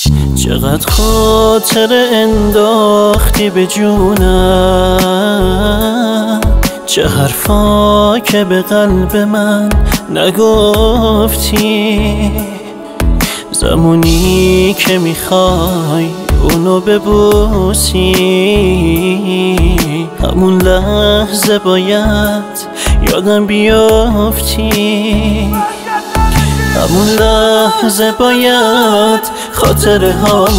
چقدر خاطر انداختی به جونم، چه حرفا که به قلب من نگفتی. زمانی که میخوای اونو ببوسی، همون لحظه باید یادم بیافتی. همون لحظه باید خاطره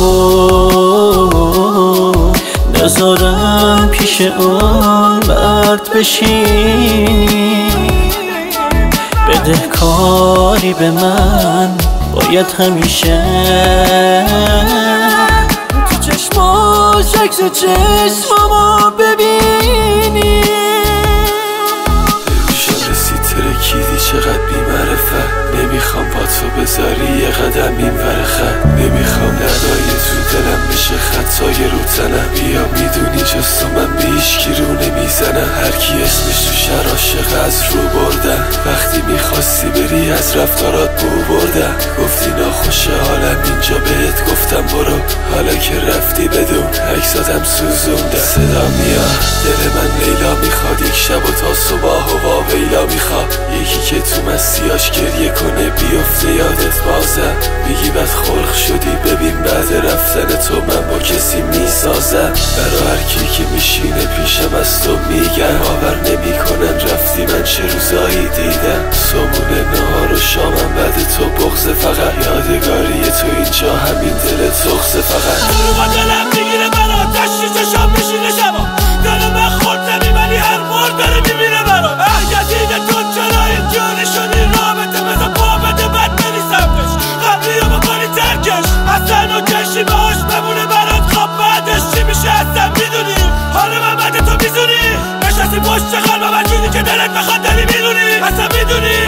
هامو نذارم پیش اون مرد بشینی. بدهکاری به من باید همیشه تو چشماش عکس چشمامو ببینی. بروشم رسید ترکیدی چقدر بی‌معرفت، نمیخوام با تو بذاری یه قدم این ور خط. نمیخوام ندای تو دلم بشه خطای رو تنم. بیا میدونی جز تو من به هیچکی رو نمیزنم. هرکی اسمش تو شهر عاشق از رو بردن. وقتی میخواستی بری از رفتارات بو بردن. گفتی ناخوشه حالم اینجا بهت گفتم برو، حالا که رفتی بدون عکساتم سوزوندم. صدا میاد دل من لیلا میخواد، یک شب و تا صبح و واویلا میخواد. یکی که تو مسیاش گریه کنه بیفته یادت بازم. میگی بد خلق شدی ببین بعد رفتن تو من با کسی میسازم. برا هر کی که میشینه پیشم از تو میگم، باور نمیکنن رفتی من چه روزایی دیدم. صبونه نهار و شامم بعد تو بغضه، فقط یادگاری تو اینجا همین دل تخصه. فقط رو با دلم میگیره برا تشتی چشام میشینه شبا. دل من خورد نمیبنی هر مور داره میبینه برا. احیدید تو چرا اینجوری شدی؟ رابطه بزا پا بده بد بریسمش، قبلی رو بکنی ترکش. اصلا و کشی باش بمونه برات خواب، بعدش چی میشه اصلا میدونی؟ حالا من بعد تو میزونی نشستی پشت قلبم هر جونی که دلت بخواد داری میدونی. اصلا میدونی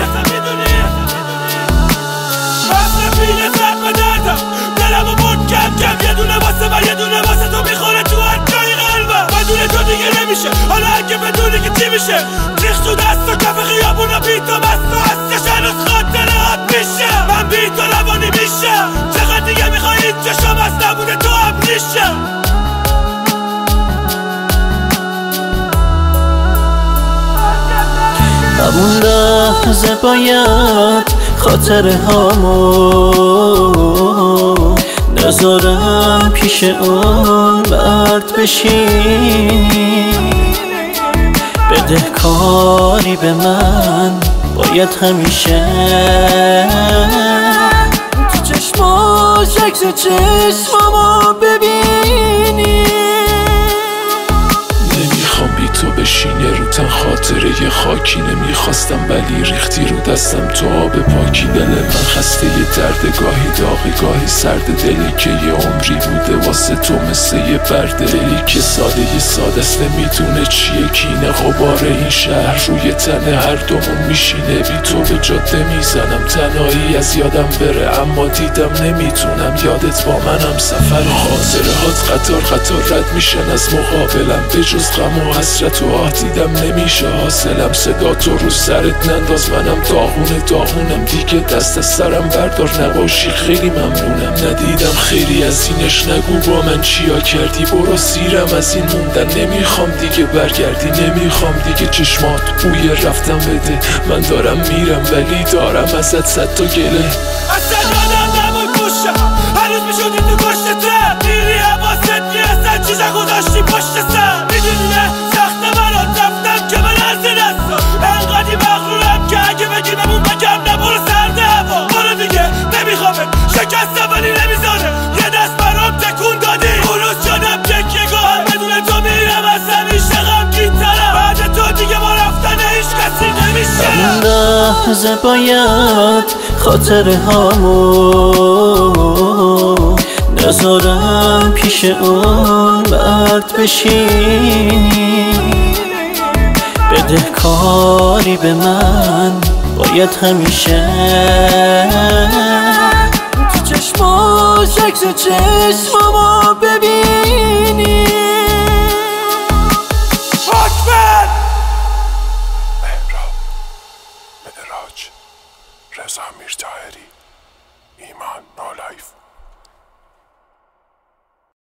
اصلا بینه سر به دردم دلمو برد کم کم. یه دونه واسه من یه دونه واسه تو میخوره تو هر جای قلبم. بدون تو دیگه نمیشه، حالا اگه بدونی که چی میشه. ریخ تو دست و کف خیابونا بی تو بست و هستش هنوز خاطرات میشه. من بی تو روانی میشم، چقدر دیگه میخوای این چشم از نبوده تو هم نیشم. همون لحظه باید خاطره هامو نذارم پیش اون مرد بشینی. بدهکاری به من باید همیشه تو چشماش عکس چشمامو ببینی. نمیخوام بی تو بشینه رو تن خاطره یه خاکی. نمیخواستم ولی ریختی رو دستم تو آب پاکی. دل من خسته یه درد گاهی داغی گاهی سرد. دلی که یه عمری بوده واسه تو مثل یه برده. دلی که ساده است نمیدونه چیه کینه. غبار این شهر روی تن هر دومون میشینه. بی تو به جاده میزنم تنهایی از یادم بره، اما دیدم نمیتونم یادت با منم سفر. خاطره هات قطار رد میشن از مقابلم، به جز غم و حسرت و آه دیدم نمیشه حاصلم. صدا تو رو سرت ننداز منم داغونم دیگه، دست از سرم بردار نباشی خیلی ممنونم. ندیدم خیلی از اینش نگو با من چیا کردی. برو سیرم از این موندن، نمیخوام دیگه برگردی. نمیخوام دیگه چشمات بوی رفتم بده. من دارم میرم ولی دارم ازت صد تا گله. اصلا یادم نمون گوشم هنوز میشودی تو گشتتم. میری حواست نی اصلا چیزا گذاشتی پشت سر. میدونی نه سخت برات رفتم که من از دستم. انقدی مغرورم که اگه بگی بمون بگم نبرو سرد هوا. برو دیگه نمیخوامت شکستم ولی نمیذاره. یه دست برام تکون دادی خروز شدم تکیه گاهم. بدون تو میرم از همیشه غمگین‌ترم. بعد تو دیگه با رفتن هیچ کسی نمیشه. همون لحظه باید خاطره هامو نذارم پیش اون مرد بشینی. بدهکاری به من باید همیشه تو چشماش عکس چشمامو ببینی.